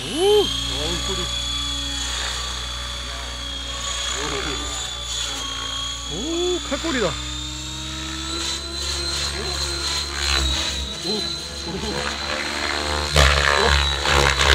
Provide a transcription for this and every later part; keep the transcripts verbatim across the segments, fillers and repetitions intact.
오, 어우 소리. 오, 칼골이다. 오, 오, 오.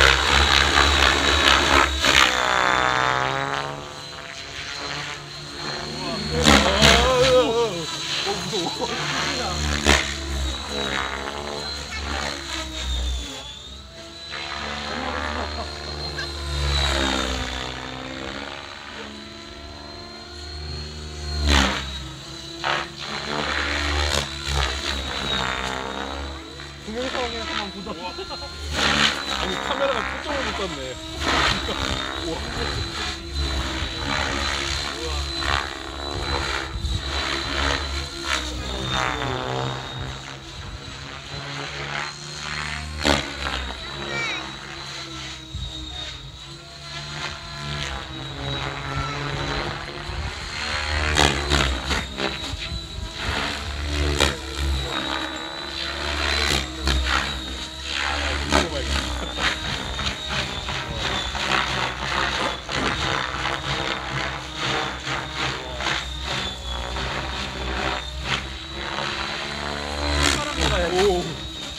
동영상에서만 보자. 아니 카메라가 초점을 못 잡네. 우와. 오.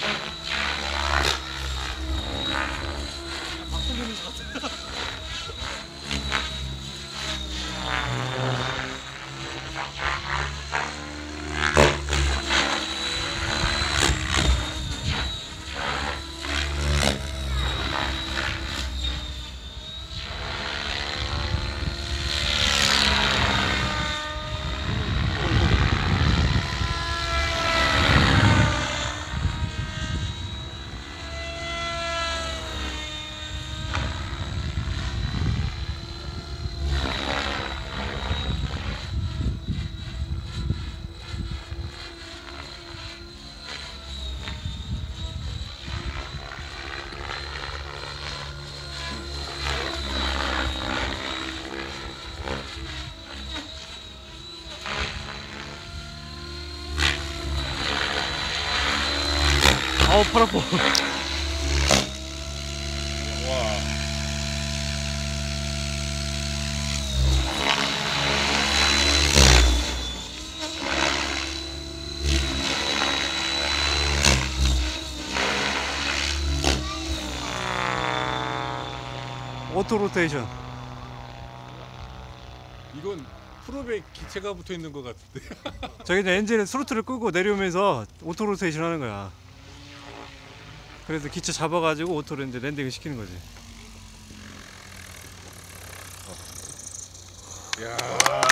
막 돌리는 것 같아. 아우 팔 아파. 와. 오토 로테이션. 이건 프로백 기체가 붙어 있는 것 같은데. 저기 이제 엔진에 스로틀을 끄고 내려오면서 오토 로테이션 하는 거야. 그래서 기체 잡아가지고 오토로 이제 랜딩을 시키는 거지. 야.